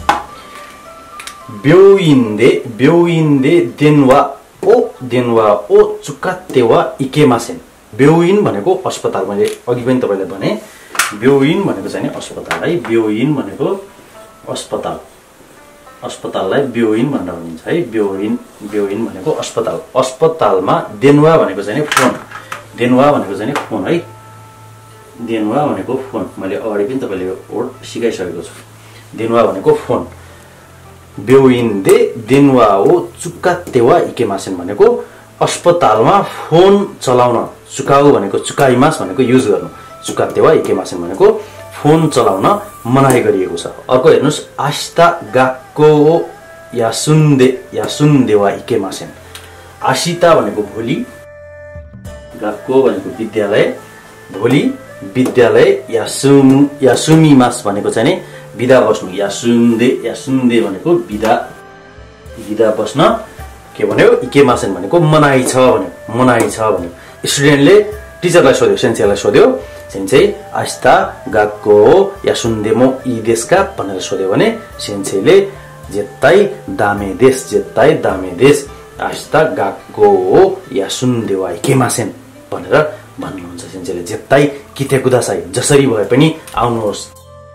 ब्योइन्दे ब्योइन्दे देनवा ओ देनवा ओ चुकातेवा इकेमासेन। ब्योइन भनेको अस्पताल, मैले अघि पनि तपाईलाई भने ब्योइन भनेको चाहिँ अस्पताल है, ब्योइन भनेको अस्पताल, अस्पताललाई ब्योइन भनेर भनिन्छ है, ब्योइन ब्योइन भनेको अस्पताल। अस्पतालमा देनवा भनेको चाहिँ फोन, देनवा भनेको चाहिँ फोन है, देनवा भनेको फोन, मैले अगाडि पनि तपाईले यो वर्ड सिकाइसकेको छु। देनवा भनेको फोन, ब्योइन्दे देनवा हो चुकातेवा इकेमासेन भनेको अस्पतालमा फोन चलाउन, चुकाउ भनेको चुकाइमास भनेको युज गर्नु, चुकातेवा इकेमासेन भनेको फोन चलाउन मनाइ गरिएको छ। अर्को हेर्नुस्, आस्ता गाक्को यासुन्दे यासुन्देवा इकेमासेन। आसिता भनेको भोलि, गाक्को भनेको विद्यालय, भोलि विद्यालय, यासुम यासुमिमास भनेको चाहिँ नि बिदा बस्नु, यासुन्दे यासुन्दे भनेको बिदा बिदा बस्न के भन्यो, इकेमासेन भनेको मनाइ छ भन्यो, मनाइ छ भन्यो। स्टुडेन्टले टिचरलाई सोध्यो, सेन्सेलाई सोध्यो, सेन्से आस्ता गाक्को यासुन्देमो इ देशका भनेर सोध्यो भने सेन्सेले जेत्ताइ दामे देश, जेत्ताइ दामे देश, आस्ता गाक्को यासुन्देवा इकेमासेन भनेर भन्नुहुन्छ। सेन्सेले जेत्ताइ किते कुदासाई, जसरी भए पनि आउनुहोस्,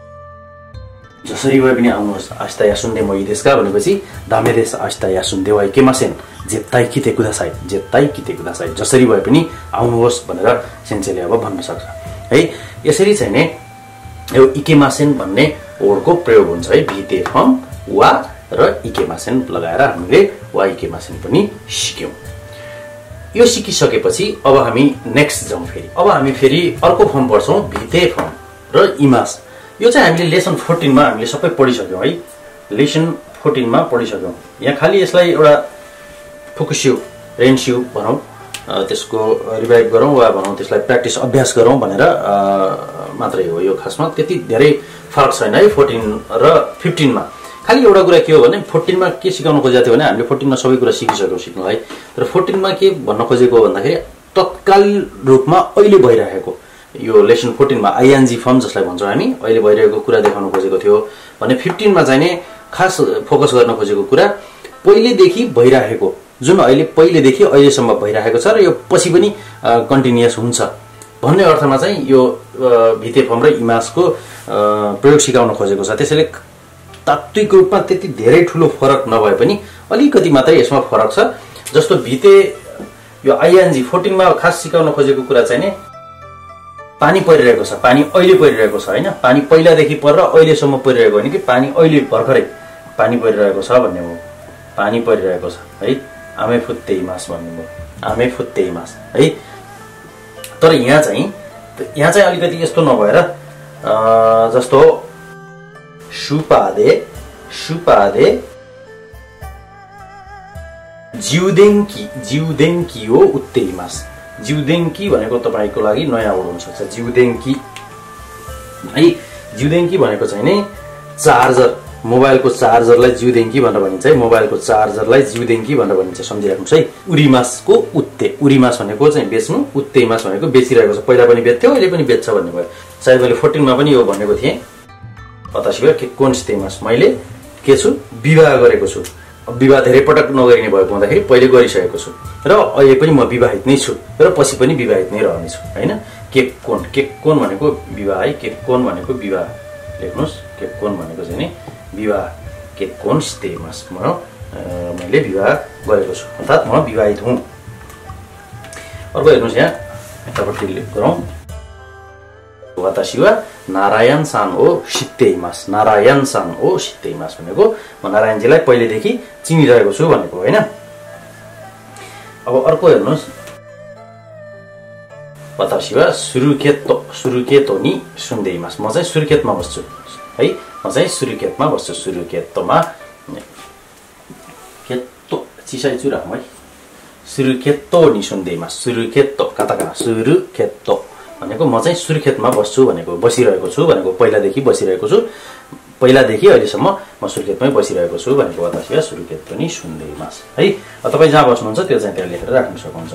जसरी भए पनि आउनुहोस्। आस्ता यासुन्देमो इ देशका भनेपछि दामे देश आस्ता यासुन्देवा इकेमासेन, जेत्ताइ किते कुदासाई, जेत्ताइ किते कुदासाई, जसरी भए पनि आउनुहोस् भनेर सेन्सेले अब भन्न सक्छ है। यसरी चाहिँ नि यो इकेमासेन भन्ने वर्डको प्रयोग हुन्छ है, भिते फर्म वा र इकेमासेन लगाएर हामीले वा इकेमासेन पनि सिक्यौं। यो सिकिसकेपछि अब हामी नेक्स्ट जाउँ फेरि। अब हामी फेरि अर्को फर्म पढ्छौँ, भिते फर्म र इमास। यो चाहिँ हामीले लेसन फोर्टिन मा हामीले सबै पढिसक्यौं है, लेसन फोर्टिन मा पढिसक्यौं। यहाँ खाली यसलाई एउटा फुकुस्यु रेन्स्यु भनौँ, त्यसको रिभाइभ गरौँ वा भनौँ त्यसलाई प्र्याक्टिस अभ्यास गरौँ भनेर मात्रै हो यो। खासमा त्यति धेरै फरक छैन है फोर्टिन र फिफ्टिन मा। खालि एउटा कुरा के हो भने फोर्टिन मा के सिकाउन खोजेको थियो भने हामीले फोर्टिन मा सबै कुरा सिकिसक्यौँ सिक्नुलाई, तर फोर्टिन मा के भन्न खोजेको भन्दाखेरि तत्काल रूपमा अहिले भइरहेको यो लेसन फोर्टिन मा आइएनजी फर्म जसलाई भन्छौँ हामी, अहिले भइरहेको कुरा देखाउन खोजेको थियो भने फिफ्टिन मा चाहिँ नि खास फोकस गर्न खोजेको कुरा पहिलेदेखि भइरहेको, जुन अहिले पहिलेदेखि अहिलेसम्म भइरहेको छ र यो पछि पनि कन्टिन्युअस हुन्छ भन्ने अर्थमा चाहिँ यो भिते फर्म र इमासको प्रयोग सिकाउन खोजेको छ। त्यसैले तात्विक रूपमा त्यति धेरै ठुलो फरक नभए पनि अलिकति मात्रै यसमा फरक छ। जस्तो भिते यो आइएनजी फोर्टिन मा खास सिकाउन खोजेको कुरा चाहिँ नि पानी परिरहेको छ, पानी अहिले परिरहेको छ हैन, पानी पहिलादेखि परेर अहिलेसम्म परिरहेको होइन कि पानी अहिले भर्खरै पानी परिरहेको छ भन्ने हो, पानी परिरहेको छ है। आमे फुत्ते इमास भन्नुभयो, आमे फुत्ते इमास है। तर यहाँ चाहिँ यहाँ चाहिँ अलिकति यस्तो नभएर जस्तो सुपादे सुपादे जिउदेङ्की जिउदेङ्की हो उत्ते इमास। जिउदेङ्की भनेको तपाईको लागि नयाँ वर्ड हुन सक्छ, जिउदेङ्की है। जिउदेङ्की भनेको चाहिँ नि चार्जर, मोबाइलको चार्जरलाई जिउदेङ्की भनेर भनिन्छ है, मोबाइलको चार्जरलाई जिउदेङ्की भनेर भनिन्छ, सम्झिराख्नुस् है। उरिमासको उत्ते, उरिमास भनेको चाहिँ बेच्नु, उत्ते इमास भनेको बेचिरहेको छ, पहिला पनि बेच्थ्यो अहिले पनि बेच्छ भन्ने भयो। सायद मैले फोर्टिन मा पनि यो भनेको थिएँ, अतासिबा के कोन्स्ते इमास, मैले के छु विवाह गरेको छु। विवाह धेरै पटक नगरिने भएको हुँदाखेरि पहिले गरिसकेको छु र अहिले पनि म विवाहित नै छु र पछि पनि विवाहित नै रहनेछु हैन। केक कोन, केक कोन भनेको विवाह है, केक कोन भनेको विवाह लेख्नुस्, केक कोन भनेको चाहिँ नि विवाह, केक कोन स्तेमास, म मैले विवाह गरेको छु अर्थात् म विवाहित हुँ। अर्को हेर्नुस् यहाँ यतापट्टि क्लिक गरौँ, वातासी वा नारायण सान ओ सित्तेइमास नारायण सान ओ सित्तेइमास भनेको म नारायणजीलाई पहिलेदेखि चिनिरहेको छु भनेको हैन। अब अर्को हेर्नुस् वातासी वा सुरुकेतो सुरुकेतो नि सुन्देइमास म चाहिँ सुरुकेतमा बस्छु है म चाहिँ सुरुकेतमा बस्छु सुरुकेतोमा केतो चिसाइ छु राम है सुरुकेतो नि सुन्देइमास सुरुकेतो कताका सुरुकेतो भनेको म चाहिँ सुर्खेतमा बस्छु भनेको बसिरहेको छु भनेको पहिलादेखि बसिरहेको छु पहिलादेखि अहिलेसम्म म सुर्खेतमै बसिरहेको छु भनेको वातासी वा सुर्खेत पनि सुन्दैमास है। तपाईँ जहाँ बस्नुहुन्छ त्यो चाहिँ त्यहाँ लेखेर राख्न सक्नुहुन्छ।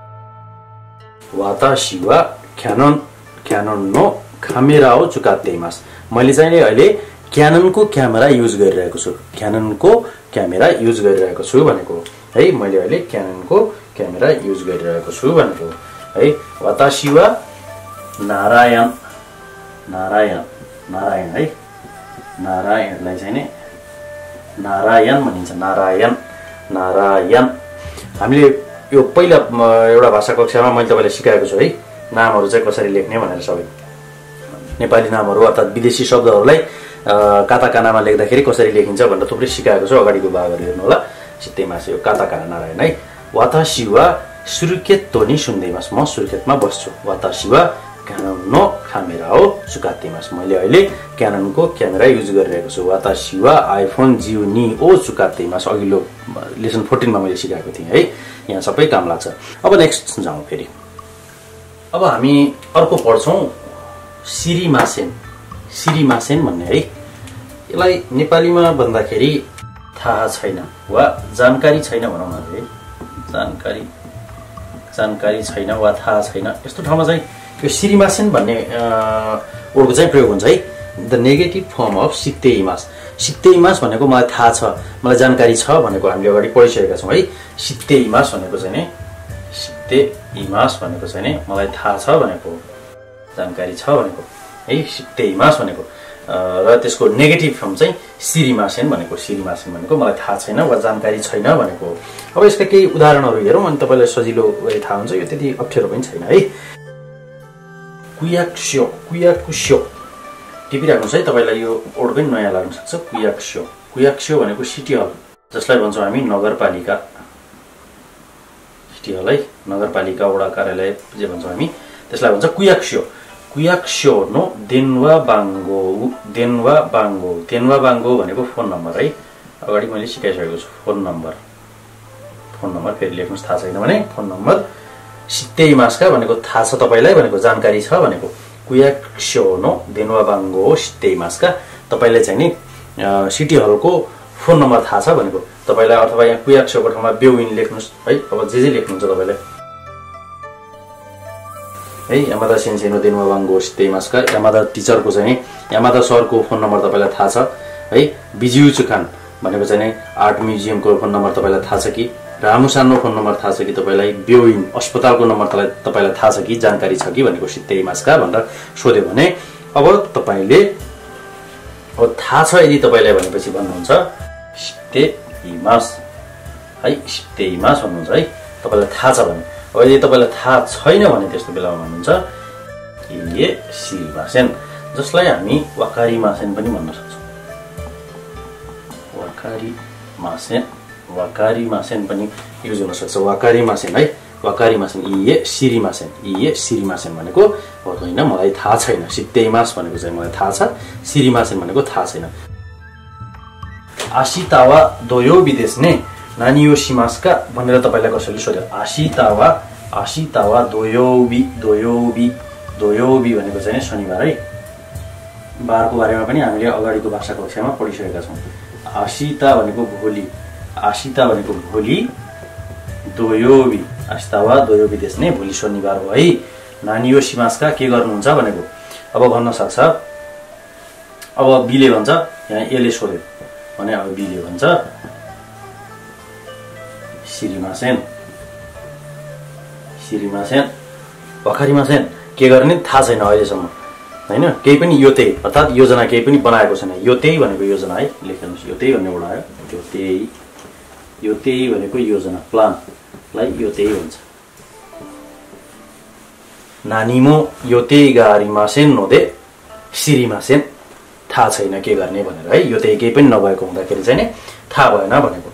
वातासी वा क्यानन क्यानन नो कामेरा हो चुकात्तेइमास मैले चाहिँ अहिले क्याननको क्यामेरा युज गरिरहेको छु क्याननको क्यामेरा युज गरिरहेको छु भनेको है मैले अहिले क्याननको क्यामेरा युज गरिरहेको छु भनेको है। वातासी वा नारायण नारायण नारायण है नारायणलाई चाहिँ नि नारायण भनिन्छ नारायण नारायण हामीले यो पहिला एउटा भाषा कक्षामा मैले तपाईँलाई सिकाएको छु है नामहरू चाहिँ कसरी लेख्ने भनेर सबै नेपाली नामहरू अर्थात् विदेशी शब्दहरूलाई काताकानामा लेख्दाखेरि कसरी लेखिन्छ भनेर थुप्रै सिकाएको छु अगाडिको भागहरू हेर्नु होला सित्तेइमास यो काताकाना नारायण है। वातासी वा सुर्खेतो नि सुन्दैमास म सुर्खेतमा बस्छु वातासी वा क्यानन नो क्यामेरा हो चुकात्तेइमास मैले अहिले क्याननको क्यामेरा युज गरिरहेको छु वातासी वा आइफोन जियो नि ओ चुकात्तेइमास अघिल्लो लेसन फोर्टिन मा मैले सिकाएको थिएँ है यहाँ सबै काम लाग्छ। अब नेक्स्ट जाउँ फेरि अब हामी अर्को पढ्छौँ सिरिमासेन सिरिमासेन भन्ने है यसलाई नेपालीमा भन्दाखेरि थाहा छैन वा जानकारी छैन भनौँ न है जानकारी जानकारी छैन वा थाहा छैन यस्तो ठाउँमा चाहिँ यो सिरिमासेन भन्ने वर्डको चाहिँ प्रयोग हुन्छ है। द नेगेटिभ फर्म अफ सित्तेइमास सित्तेइमास भनेको मलाई थाहा छ मलाई जानकारी छ भनेको हामीले अगाडि पढिसकेका छौँ है। सित्तेइमास भनेको चाहिँ नि सित्तेइमास भनेको चाहिँ नि मलाई थाहा छ भनेको जानकारी छ भनेको है सित्तेइमास भनेको र त्यसको नेगेटिभ फर्म चाहिँ सिरिमासेन भनेको सिरिमासेन भनेको मलाई थाहा छैन वा जानकारी छैन भनेको। अब यसका केही उदाहरणहरू हेरौँ अनि तपाईँलाई सजिलो गरी थाहा हुन्छ यो त्यति अप्ठ्यारो पनि छैन है। कुयाक्स्यो कुयाकुस्यो टिपिराख्नुहोस् है तपाईँलाई यो वर्ड पनि नयाँ लाग्न सक्छ कुयाक्स्यो कुयाक्स्यो भनेको सिटी हल जसलाई भन्छौँ हामी नगरपालिका सिटी हल है नगरपालिका वडा कार्यालय जे भन्छौँ हामी त्यसलाई भन्छ कुयाक्स्यो कुयाक्स्यो नो देन्वा बाङ्गो देन्वा बाङ्गो देन्वा बाङ्गो भनेको फोन नम्बर है अगाडि मैले सिकाइसकेको छु फोन नम्बर फोन नम्बर फेरि लेख्नुहोस् थाहा छैन भने फोन नम्बर सित्तेइमासका भनेको थाहा छ तपाईँलाई भनेको जानकारी छ भनेको कुयाक्स्यो नो देन्वा बाङ्गो सित्तेइमासका तपाईँलाई चाहिँ नि सिटी हलको फोन नम्बर थाहा छ भनेको तपाईँलाई अथवा यहाँ कुयाक्स्योको ठाउँमा बेउइन लेख्नुहोस् है अब जे जे लेख्नुहुन्छ तपाईँलाई है यामादा सेन्सेनो देन्वा बाङ्गो सित्तेइमासका यामादा टिचरको चाहिँ यामादा सरको फोन नम्बर तपाईँलाई थाहा छ है। बिजियु चुखान भनेको चाहिँ आर्ट म्युजियमको फोन नम्बर तपाईँलाई थाहा छ कि रामुसानो फोन नम्बर थाहा छ कि तपाईँलाई बेउइन अस्पतालको नम्बर तपाईँलाई थाहा छ कि जानकारी छ कि भनेको सित्तेइमासका भनेर सोध्यो भने अब तपाईँले अब थाहा छ यदि तपाईँलाई भनेपछि भन्नुहुन्छ सित्तेइमास है सित्तेइमास भन्नुहुन्छ है तपाईँलाई थाहा छ भने। अब यदि तपाईँलाई थाहा छैन भने त्यस्तो बेलामा भन्नुहुन्छ ये सिरिमासेन जसलाई हामी वाकारिमासेन पनि भन्न सक्छौँ वाकारिमासेन वाकारिमासेन पनि युज हुन सक्छ वाकारिमासेन है वाकारिमासेन इए सिरिमासेन इए सिरिमासेन भनेको होइन मलाई थाहा छैन सित्तेइमास भनेको चाहिँ मलाई थाहा छ सिरिमासेन भनेको थाहा छैन। आशितावा दोयो विदेश ने नानियोसिमासका भनेर तपाईँलाई कसैले सोध्यो आशितावा आशितावा दोयोबी दोयोबी दोयोबी भनेको चाहिँ शनिबार है बारको बारेमा पनि हामीले अगाडिको भाषा कक्षामा पढिसकेका छौँ। आशिता भनेको भोलि आशिता भनेको भोलि दोयोबी आशितावा दोयोबी देश नै भोलि शनिबार हो है। नानियोसिमासका के गर्नुहुन्छ भनेको अब भन्न सक्छ अब बीले भन्छ यहाँ एले सोध्यो भने अब बीले भन्छ सिरिमासेन सिरिमासेन वाकारिमासेन के गर्ने थाहा छैन अहिलेसम्म हैन केही पनि यो त्यही अर्थात् योजना केही पनि बनाएको छैन यो त्यही भनेको योजना है लेख्नुहोस् यो त्यही भन्ने वडा आयो यो त्यही यो त्यही भनेको योजना प्लानलाई यो त्यही भन्छ नानीमो योते गारिमासेन नोदे सिरिमासेन थाहा छैन के गर्ने भनेर है यो त केही पनि नभएको हुँदाखेरि चाहिँ नि थाहा भएन भनेको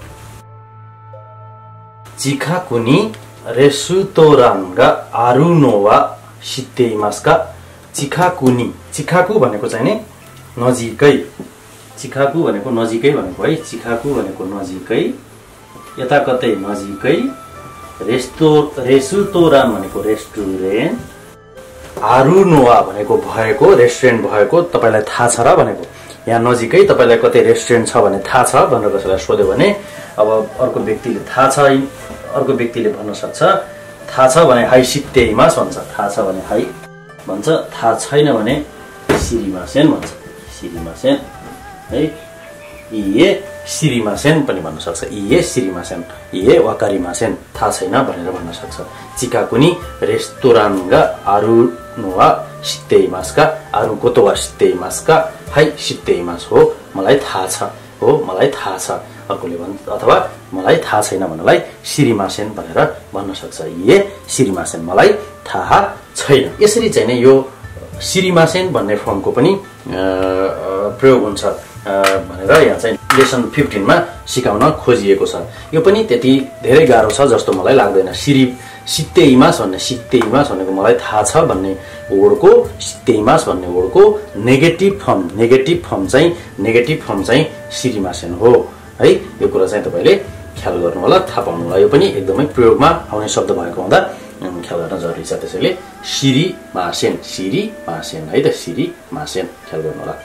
चिखाकुनी रेसुतोरानगा आरुनोवा सित्तेइमास्का चिखाकुनी चिखाकु भनेको चाहिँ नि नजिकै चिखाकु भनेको नजिकै भनेको है चिखाकु भनेको नजिकै यता कतै नजिकै रेस्टो रेसुतोरान भनेको रेस्टुरेन्ट आरुनोवा भनेको भएको रेस्टुरेन्ट भएको तपाईलाई थाहा छ र भनेको यहाँ नजिकै तपाईलाई कतै रेस्टुरेन्ट छ भने थाहा छ भनेर कसैलाई सोध्यो भने अब अर्को व्यक्तिले थाहा छ अर्को व्यक्तिले भन्न सक्छ थाहा छ भने हाई सित्तेइमास भन्छ थाहा छ भने हाई भन्छ थाहा छैन भने सिरिमासेन भन्छ सिरिमासेन है इए सिरिमासेन पनि भन्न सक्छ इए सिरिमासेन इए वाकारिमासेन थाहा छैन भनेर भन्न सक्छ चिकाकुनी रेस्टुरान्टगा आरुनोवा सित्तेइमासका आरुकोतोवा सित्तेइमासका हाई सित्तेइमास हो मलाई थाहा छ हो मलाई थाहा छ अर्कोले भन्छ अथवा मलाई थाहा छैन भन्नलाई सिरिमासेन भनेर भन्न सक्छ इए सिरिमासेन मलाई थाहा छैन यसरी चाहिँ नि यो सिरिमासेन भन्ने फर्मको पनि प्रयोग हुन्छ भनेर यहाँ चाहिँ लेसन फिफ्टीन मा सिकाउन खोजिएको छ यो पनि त्यति धेरै गाह्रो छ जस्तो मलाई लाग्दैन सिरि सित्तेइमास भन्ने सित्तेइमास भनेको मलाई थाहा छ भन्ने वर्डको सित्तेइमास भन्ने वर्डको नेगेटिभ फर्म नेगेटिभ फर्म चाहिँ नेगेटिभ फर्म चाहिँ सिरिमासेन हो है यो कुरा चाहिँ तपाईले ख्याल गर्नु होला थाहा पाउनु होला यो पनि एकदमै प्रयोगमा आउने शब्द भएको हुँदा ख्याल गर्न जरुरी छ त्यसैले सिरिमासेन सिरिमासेन है त सिरिमासेन ख्याल गर्नु होला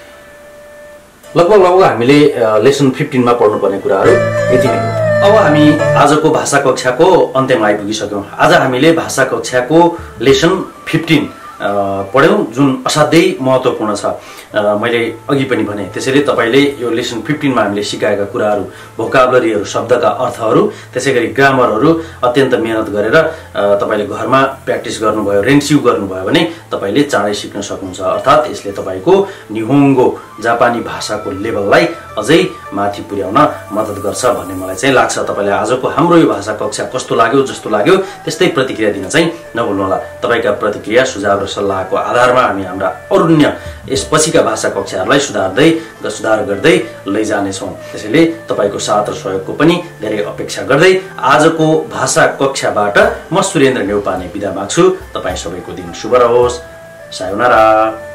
लगभग लगभग हामीले लेसन फिफ्टीन मा पढ्नुपर्ने कुराहरू यति नै हो अब हामी आजको भाषा कक्षाको अन्त्यमा आइपुगिसक्यौं आज हामीले भाषा कक्षाको लेसन फिफ्टीन पढ्यौं जुन असाध्यै महत्त्वपूर्ण छ मैले अघि पनि भने त्यसैले तपाईले यो लेसन फिफ्टीन मा हामीले सिकाएका कुराहरू भोकाबुलरीहरू शब्दका अर्थहरू त्यसैगरी ग्रामरहरू अत्यन्त मेहनत गरेर तपाईले घरमा प्र्याक्टिस गर्नुभयो रेन्स्यु गर्नुभयो भने तपाईले चाँडै सिक्न सक्नुहुन्छ अर्थात् यसले तपाईको निहोङ्गो जापानी भाषाको लेभललाई अझै माथि पुर्याउन मद्दत गर्छ भन्ने मलाई चाहिँ लाग्छ तपाईलाई आजको हाम्रो यो भाषा कक्षा कस्तो लाग्यो जस्तो लाग्यो त्यस्तै प्रतिक्रिया दिन चाहिँ नभुल्नु होला तपाईका प्रतिक्रिया सुझाव र सल्लाहको आधारमा हामी हाम्रा अरून्य यसपछिका भाषा कक्षाहरूलाई सुधार्दै सुधार गर्दै लैजानेछौँ त्यसैले तपाईको साथ र सहयोगको पनि धेरै अपेक्षा गर्दै आजको भाषा कक्षाबाट म सुरेन्द्र नेउपाने बिदा माग्छु तपाई सबैको दिन शुभ रहोस् सायोनारा।